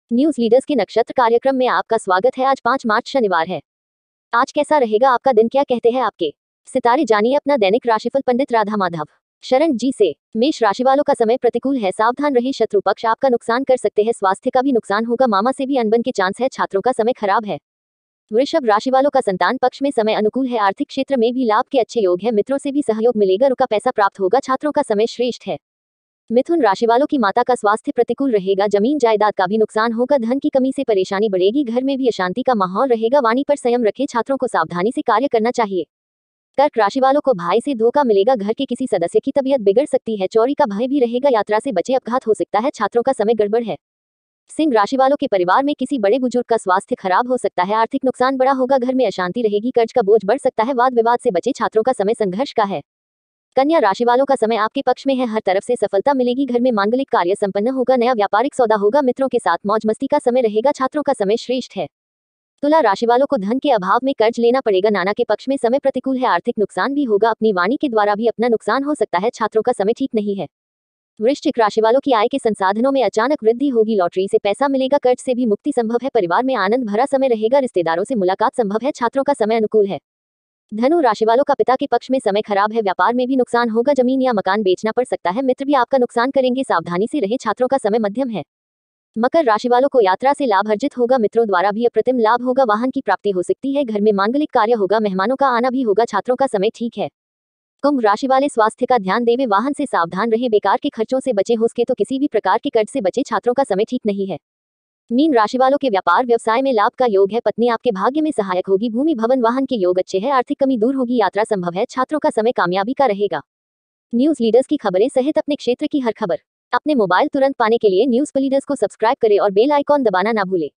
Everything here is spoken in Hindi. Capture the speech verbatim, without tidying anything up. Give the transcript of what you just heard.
न्यूज लीडर्स के नक्षत्र कार्यक्रम में आपका स्वागत है। आज पाँच मार्च शनिवार है। आज कैसा रहेगा आपका दिन, क्या कहते हैं आपके सितारे, जानिए अपना दैनिक राशिफल पंडित राधा माधव शरण जी से। मेष राशि वालों का समय प्रतिकूल है, सावधान रहिए, शत्रु पक्ष आपका नुकसान कर सकते हैं, स्वास्थ्य का भी नुकसान होगा, मामा से भी अनबन के चांस है, छात्रों का समय खराब है। वृषभ राशि वालों का संतान पक्ष में समय अनुकूल है, आर्थिक क्षेत्र में भी लाभ के अच्छे योग है, मित्रों से भी सहयोग मिलेगा, रुका पैसा प्राप्त होगा, छात्रों का समय श्रेष्ठ है। मिथुन राशि वालों की माता का स्वास्थ्य प्रतिकूल रहेगा, जमीन जायदाद का भी नुकसान होगा, धन की कमी से परेशानी बढ़ेगी, घर में भी अशांति का माहौल रहेगा, वाणी पर संयम रखें, छात्रों को सावधानी से कार्य करना चाहिए। कर्क राशि वालों को भाई से धोखा मिलेगा, घर के किसी सदस्य की तबीयत बिगड़ सकती है, चोरी का भय भी रहेगा, यात्रा से बचे, अपघात हो सकता है, छात्रों का समय गड़बड़ है। सिंह राशि वालों के परिवार में किसी बड़े बुजुर्ग का स्वास्थ्य खराब हो सकता है, आर्थिक नुकसान बड़ा होगा, घर में अशांति रहेगी, कर्ज का बोझ बढ़ सकता है, वाद विवाद से बचे, छात्रों का समय संघर्ष का है। कन्या राशि वालों का समय आपके पक्ष में है, हर तरफ से सफलता मिलेगी, घर में मांगलिक कार्य संपन्न होगा, नया व्यापारिक सौदा होगा, मित्रों के साथ मौज मस्ती का समय रहेगा, छात्रों का समय श्रेष्ठ है। तुला राशि वालों को धन के अभाव में कर्ज लेना पड़ेगा, नाना के पक्ष में समय प्रतिकूल है, आर्थिक नुकसान भी होगा, अपनी वाणी के द्वारा भी अपना नुकसान हो सकता है, छात्रों का समय ठीक नहीं है। वृश्चिक राशि वालों की आय के संसाधनों में अचानक वृद्धि होगी, लॉटरी से पैसा मिलेगा, कर्ज से भी मुक्ति संभव है, परिवार में आनंद भरा समय रहेगा, रिश्तेदारों से मुलाकात संभव है, छात्रों का समय अनुकूल है। धनु राशि वालों का पिता के पक्ष में समय खराब है, व्यापार में भी नुकसान होगा, जमीन या मकान बेचना पड़ सकता है, मित्र भी आपका नुकसान करेंगे, सावधानी से रहे, छात्रों का समय मध्यम है। मकर राशि वालों को यात्रा से लाभ अर्जित होगा, मित्रों द्वारा भी अप्रतिम लाभ होगा, वाहन की प्राप्ति हो सकती है, घर में मांगलिक कार्य होगा, मेहमानों का आना भी होगा, छात्रों का समय ठीक है। कुंभ राशि वाले स्वास्थ्य का ध्यान देवे, वाहन से सावधान रहे, बेकार के खर्चों से बचे, हो सके तो किसी भी प्रकार के कर्ज से बचे, छात्रों का समय ठीक नहीं है। मीन राशि वालों के व्यापार व्यवसाय में लाभ का योग है, पत्नी आपके भाग्य में सहायक होगी, भूमि भवन वाहन के योग अच्छे हैं, आर्थिक कमी दूर होगी, यात्रा संभव है, छात्रों का समय कामयाबी का रहेगा। न्यूज लीडर्स की खबरें सहित अपने क्षेत्र की हर खबर अपने मोबाइल तुरंत पाने के लिए न्यूज लीडर्स को सब्सक्राइब करें और बेल आइकॉन दबाना ना भूलें।